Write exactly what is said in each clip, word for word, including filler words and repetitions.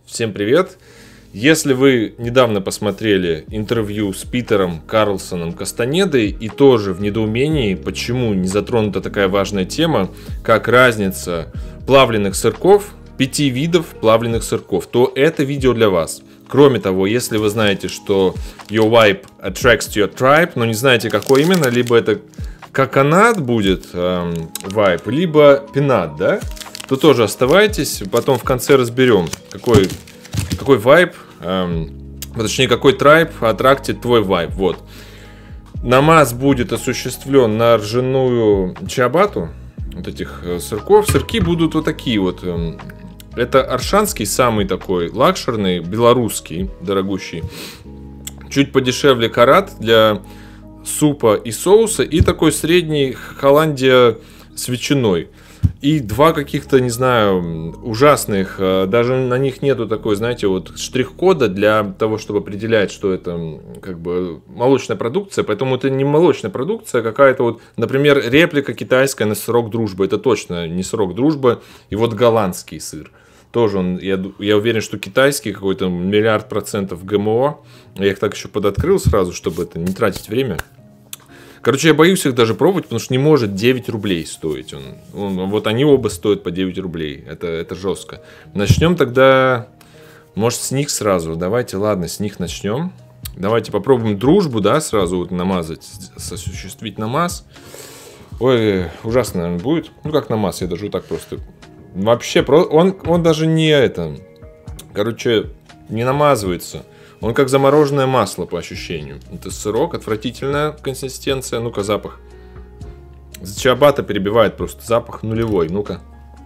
Всем привет! Если вы недавно посмотрели интервью с Питером Карлсоном Кастанедой и тоже в недоумении, почему не затронута такая важная тема, как разница плавленых сырков, пяти видов плавленых сырков, то это видео для вас. Кроме того, если вы знаете, что your vibe attracts to your tribe, но не знаете, какой именно, либо это коконат будет эм, vibe, либо пинат, да, то тоже оставайтесь, потом в конце разберем, какой, какой vibe, эм, точнее, какой tribe аттрактит твой vibe, вот. Намаз будет осуществлен на ржаную чиабатту, вот этих сырков. Сырки будут вот такие вот. Эм, это аршанский, самый такой лакшерный, белорусский, дорогущий. Чуть подешевле карат для супа и соуса. И такой средний Холландия с ветчиной. И два каких-то, не знаю, ужасных. Даже на них нету такой, знаете, вот штрих-кода для того, чтобы определять, что это как бы молочная продукция. Поэтому это не молочная продукция, а какая-то вот, например, реплика китайская на сырок дружбы. Это точно не сырок дружбы. И вот голландский сыр. Тоже он, я, я уверен, что китайский какой-то миллиард процентов ГМО. Я их так еще подоткрыл сразу, чтобы это не тратить время. Короче, я боюсь их даже пробовать, потому что не может девять рублей стоить. Он, он, вот они оба стоят по девять рублей. Это, это жестко. Начнем тогда, может, с них сразу. Давайте, ладно, с них начнем. Давайте попробуем дружбу, да, сразу вот намазать, осуществить намаз. Ой, ужасно, наверное, будет. Ну, как намаз, я даже вот так просто... Вообще, он, он даже не это, короче, не намазывается. Он как замороженное масло по ощущению. Это сырок, отвратительная консистенция. Ну-ка, запах. Чиабатта перебивает просто. Запах нулевой. Ну-ка.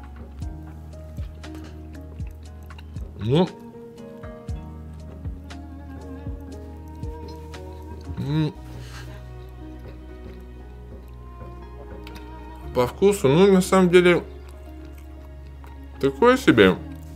Ну. По вкусу, ну, на самом деле... Такое себе.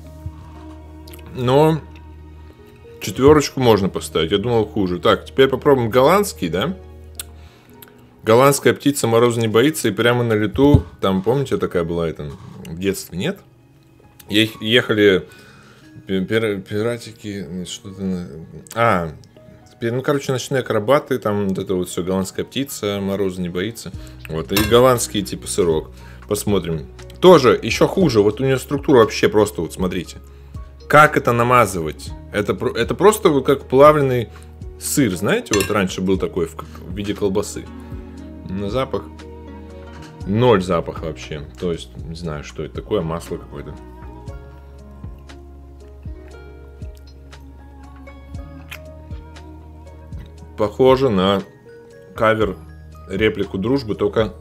Но четверочку можно поставить. Я думал, хуже. Так, теперь попробуем голландский, да? Голландская птица мороза не боится. И прямо на лету, там, помните, такая была это в детстве, нет? Ехали пир, пиратики, что-то... А, ну, короче, ночные акробаты. Там вот это вот все, голландская птица мороза не боится. Вот, и голландский типа сырок. Посмотрим. Тоже еще хуже. Вот у нее структура вообще просто, вот смотрите. Как это намазывать? Это, это просто вот как плавленый сыр. Знаете, вот раньше был такой в, в виде колбасы. На запах. Ноль запаха вообще. То есть, не знаю, что это такое. Масло какое-то. Похоже на кавер реплику дружбы, только...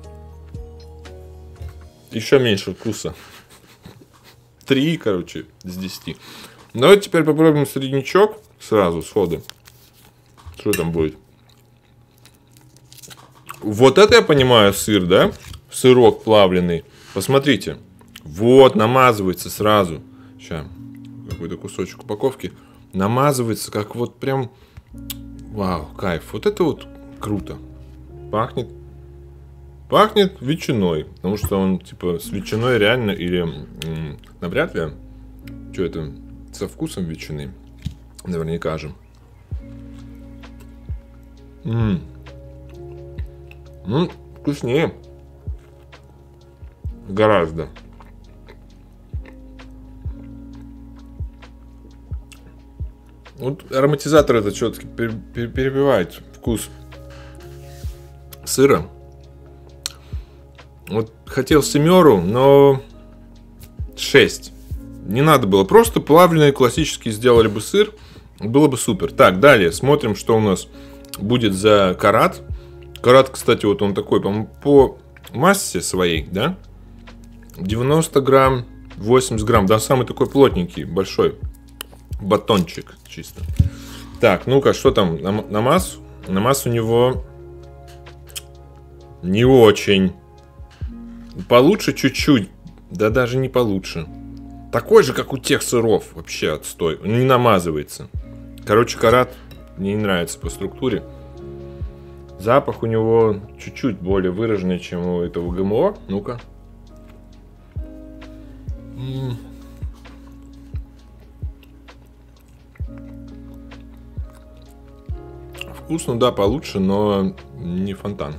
Еще меньше вкуса. Три, короче, из десяти. Давайте теперь попробуем среднячок сразу, сходу. Что там будет? Вот это я понимаю сыр, да? Сырок плавленый. Посмотрите. Вот, намазывается сразу. Сейчас, какой-то кусочек упаковки. Намазывается, как вот прям... Вау, кайф. Вот это вот круто. Пахнет. Пахнет ветчиной, потому что он типа с ветчиной реально или м, навряд ли. Что это? Со вкусом ветчины. Наверняка же. М-м. Ну, вкуснее. Гораздо. Вот ароматизатор это все-таки перебивает вкус сыра. Вот хотел семеру, но шесть. Не надо было. Просто плавленый классический сделали бы сыр. Было бы супер. Так, далее смотрим, что у нас будет за карат. Карат, кстати, вот он такой, по-моему, по массе своей, да? девяносто грамм, восемьдесят грамм. Да, самый такой плотненький, большой батончик чисто. Так, ну-ка, что там? Намаз? Намаз у него не очень. Получше чуть-чуть. Да даже не получше. Такой же, как у тех сыров. Вообще отстой. Он не намазывается. Короче, карат мне не нравится по структуре. Запах у него чуть-чуть более выраженный, чем у этого ГМО. Ну-ка. Вкусно, да, получше, но не фонтан.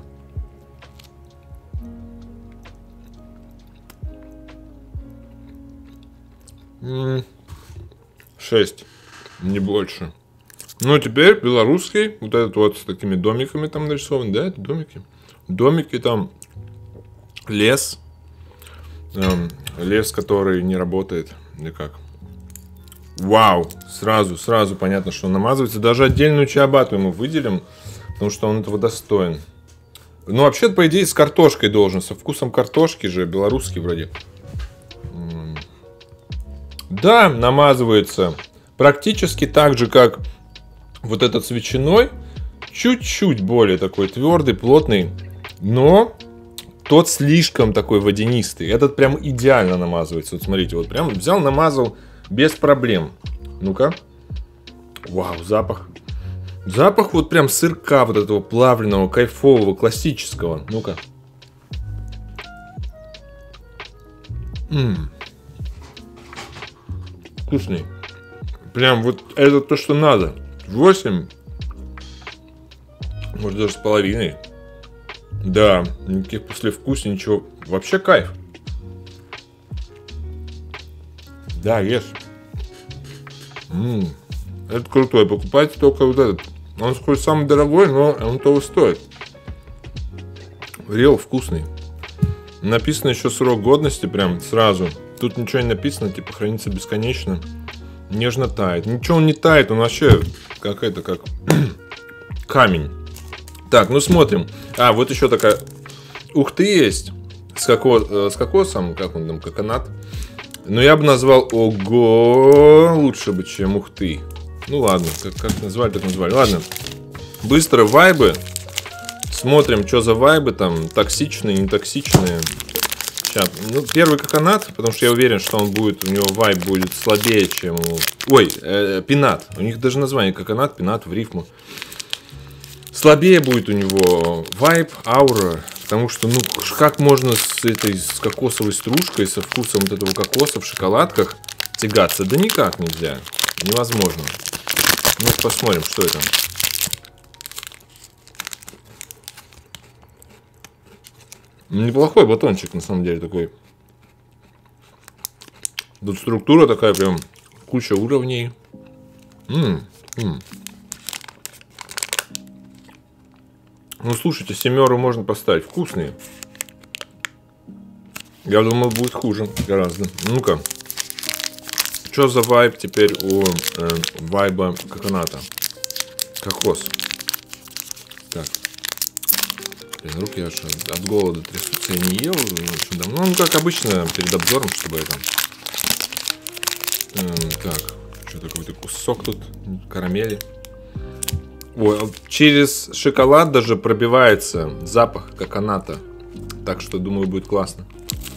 шесть, не больше. Ну, теперь белорусский, вот этот вот с такими домиками там нарисован, да, это домики. Домики там, лес, эм, лес, который не работает, или как. Вау, сразу, сразу понятно, что он намазывается. Даже отдельную чиабатту ему выделим, потому что он этого достоин. Ну, вообще, по идее, с картошкой должен, со вкусом картошки же, белорусский вроде. Да, намазывается практически так же, как вот этот с ветчиной. Чуть-чуть более такой твердый, плотный. Но тот слишком такой водянистый. Этот прям идеально намазывается. Вот смотрите, вот прям взял, намазал без проблем. Ну-ка. Вау, запах. Запах вот прям сырка вот этого плавленного, кайфового, классического. Ну-ка. Ммм. Вкусный. Прям вот это то, что надо. восемь. Может даже с половиной. Да, никаких послевкусий, ничего. Вообще кайф. Да, ешь. М-м, это крутой. Покупайте только вот этот. Он хоть самый дорогой, но он того стоит. Реал вкусный. Написано еще срок годности прям сразу. Тут ничего не написано, типа хранится бесконечно. Нежно тает. Ничего он не тает, он вообще как это, как камень. Так, ну смотрим. А, вот еще такая ухты есть. С, коко... с кокосом, как он там, коконат. Но я бы назвал ого лучше бы, чем ухты. Ну ладно, как, как назвали, так назвали. Ладно. Быстро вайбы. Смотрим, что за вайбы там. Токсичные, нетоксичные. Сейчас. Ну, первый коконат, потому что я уверен, что он будет, у него вайб будет слабее, чем у... Ой, э, пинат. У них даже название коконат, пинат в рифму. Слабее будет у него вайб, аура. Потому что, ну, как можно с этой, с кокосовой стружкой, со вкусом вот этого кокоса в шоколадках тягаться? Да никак нельзя. Невозможно. Ну, посмотрим, что это. Неплохой батончик, на самом деле, такой. Тут структура такая прям, куча уровней. М-м, м-м. Ну, слушайте, семеру можно поставить. Вкусные. Я думал, будет хуже гораздо. Ну-ка. Что за вайб теперь у э, вайба коконата? Кокос. Так. Блин, руки аж от, от голода трясутся. Я не ел очень давно. Ну, как обычно, перед обзором, чтобы это... Эм, так. Что-то какой-то кусок тут. Карамели. Ой, через шоколад даже пробивается запах коконата. Так что, думаю, будет классно.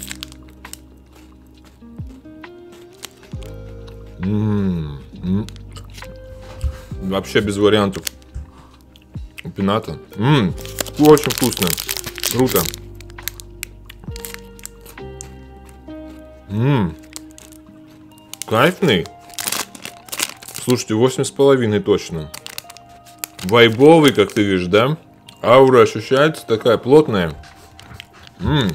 М-м-м. Вообще без вариантов. У пината. М-м. Очень вкусно. Круто. М-м. Кайфный. Слушайте, восемь с половиной точно. Вайбовый, как ты видишь, да? Аура ощущается такая плотная. Ммм.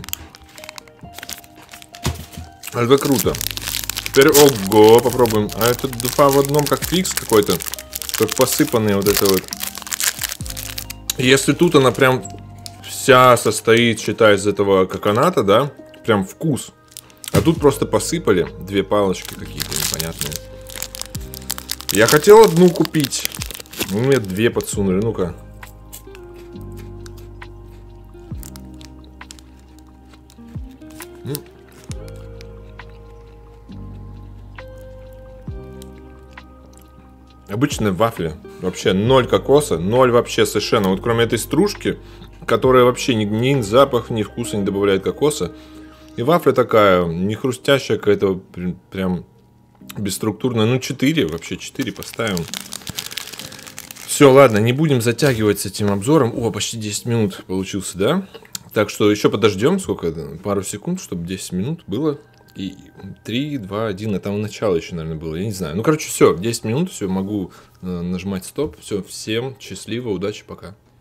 Это круто. Теперь, ого, попробуем. А это два в одном, как фикс какой-то. Как посыпанный вот это вот. Если тут она прям вся состоит, считай, из этого коконата, да? Прям вкус. А тут просто посыпали. Две палочки какие-то непонятные. Я хотел одну купить. Мне две подсунули, ну-ка. Обычная вафля. Вообще ноль кокоса, ноль вообще совершенно. Вот кроме этой стружки, которая вообще ни, ни запах, ни вкуса не добавляет кокоса. И вафля такая, не хрустящая, какая-то прям бесструктурная. Ну, четыре, вообще четыре поставим. Все, ладно, не будем затягивать с этим обзором. О, почти десять минут получился, да? Так что еще подождем, сколько это? Пару секунд, чтобы десять минут было. И три, два, один, это там начало еще, наверное, было, я не знаю. Ну, короче, все, десять минут, все, могу э, нажимать стоп. Все, всем счастливо, удачи, пока.